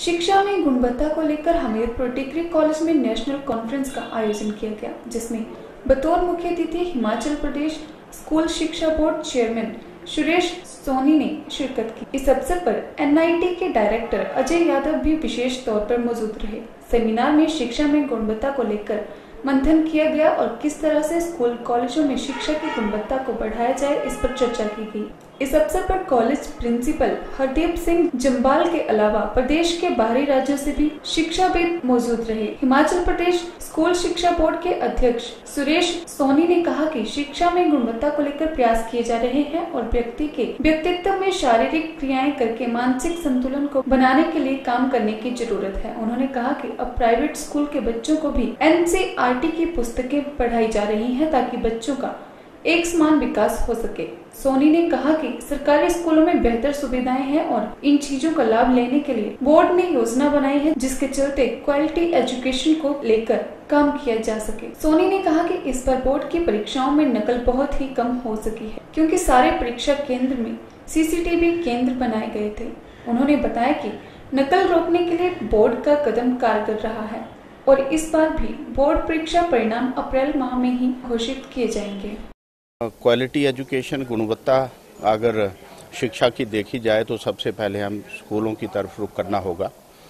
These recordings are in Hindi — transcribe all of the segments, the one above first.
शिक्षा में गुणवत्ता को लेकर हमीरपुर डिग्री कॉलेज में नेशनल कॉन्फ्रेंस का आयोजन किया गया, जिसमें बतौर मुख्य अतिथि हिमाचल प्रदेश स्कूल शिक्षा बोर्ड चेयरमैन सुरेश सोनी ने शिरकत की। इस अवसर पर एनआईटी के डायरेक्टर अजय यादव भी विशेष तौर पर मौजूद रहे। सेमिनार में शिक्षा में गुणवत्ता को लेकर मंथन किया गया और किस तरह से स्कूल कॉलेजों में शिक्षा की गुणवत्ता को बढ़ाया जाए, इस पर चर्चा की गई। इस अवसर पर कॉलेज प्रिंसिपल हरदीप सिंह जम्बाल के अलावा प्रदेश के बाहरी राज्यों से भी शिक्षाविद मौजूद रहे। हिमाचल प्रदेश स्कूल शिक्षा बोर्ड के अध्यक्ष सुरेश सोनी ने कहा कि शिक्षा में गुणवत्ता को लेकर प्रयास किए जा रहे हैं और व्यक्ति के व्यक्तित्व में शारीरिक क्रियाएं करके मानसिक संतुलन को बनाने के लिए काम करने की जरूरत है। उन्होंने कहा कि अब प्राइवेट स्कूल के बच्चों को भी एनसीईआरटी की पुस्तकें पढ़ाई जा रही हैं ताकि बच्चों का एक समान विकास हो सके। सोनी ने कहा कि सरकारी स्कूलों में बेहतर सुविधाएं हैं और इन चीजों का लाभ लेने के लिए बोर्ड ने योजना बनाई है, जिसके चलते क्वालिटी एजुकेशन को लेकर काम किया जा सके। सोनी ने कहा कि इस बार बोर्ड की परीक्षाओं में नकल बहुत ही कम हो सकी है, क्योंकि सारे परीक्षा केंद्र में सीसीटीवी केंद्र बनाए गए थे। उन्होंने बताया कि नकल रोकने के लिए बोर्ड का कदम कारगर रहा है और इस बार भी बोर्ड परीक्षा परिणाम अप्रैल माह में ही घोषित किए जाएंगे। क्वालिटी एजुकेशन, गुणवत्ता अगर शिक्षा की देखी जाए तो सबसे पहले हम स्कूलों की तरफ रुख करना होगा।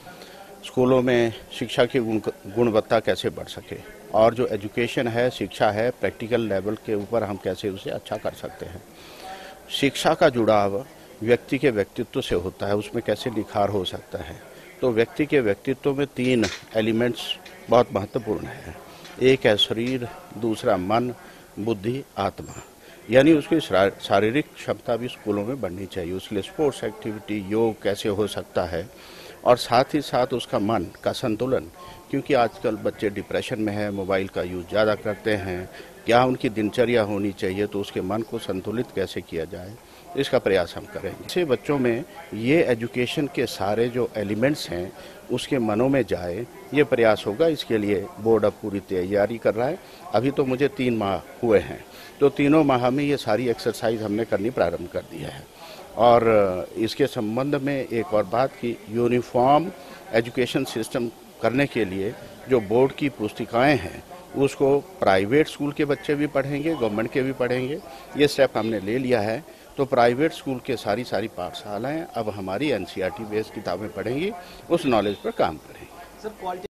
स्कूलों में शिक्षा की गुणवत्ता कैसे बढ़ सके और जो एजुकेशन है, शिक्षा है, प्रैक्टिकल लेवल के ऊपर हम कैसे उसे अच्छा कर सकते हैं। शिक्षा का जुड़ाव व्यक्ति के व्यक्तित्व से होता है, उसमें कैसे निखार हो सकता है। तो व्यक्ति के व्यक्तित्व में 3 एलिमेंट्स बहुत महत्वपूर्ण हैं। एक है शरीर, दूसरा मन, बुद्धि, आत्मा। यानी उसकी शारीरिक क्षमता भी स्कूलों में बढ़नी चाहिए। उसके स्पोर्ट्स एक्टिविटी, योग कैसे हो सकता है और साथ ही साथ उसका मन का संतुलन, क्योंकि आजकल बच्चे डिप्रेशन में हैं, मोबाइल का यूज ज़्यादा करते हैं। क्या उनकी दिनचर्या होनी चाहिए, तो उसके मन को संतुलित कैसे किया जाए, इसका प्रयास हम करेंगे। इससे बच्चों में ये एजुकेशन के सारे जो एलिमेंट्स हैं उसके मनों में जाए, ये प्रयास होगा। इसके लिए बोर्ड अब पूरी तैयारी कर रहा है। अभी तो मुझे 3 माह हुए हैं, तो 3 माह में ये सारी एक्सरसाइज हमने करनी प्रारंभ कर दी है। और इसके संबंध में एक और बात कि यूनिफॉर्म एजुकेशन सिस्टम करने के लिए जो बोर्ड की पुस्तिकाएँ हैं उसको प्राइवेट स्कूल के बच्चे भी पढ़ेंगे, गवर्नमेंट के भी पढ़ेंगे। ये स्टेप हमने ले लिया है। तो प्राइवेट स्कूल के सारी पाठशालाएं अब हमारी एनसीईआरटी बेस्ड किताबें पढ़ेंगी, उस नॉलेज पर काम करेंगी।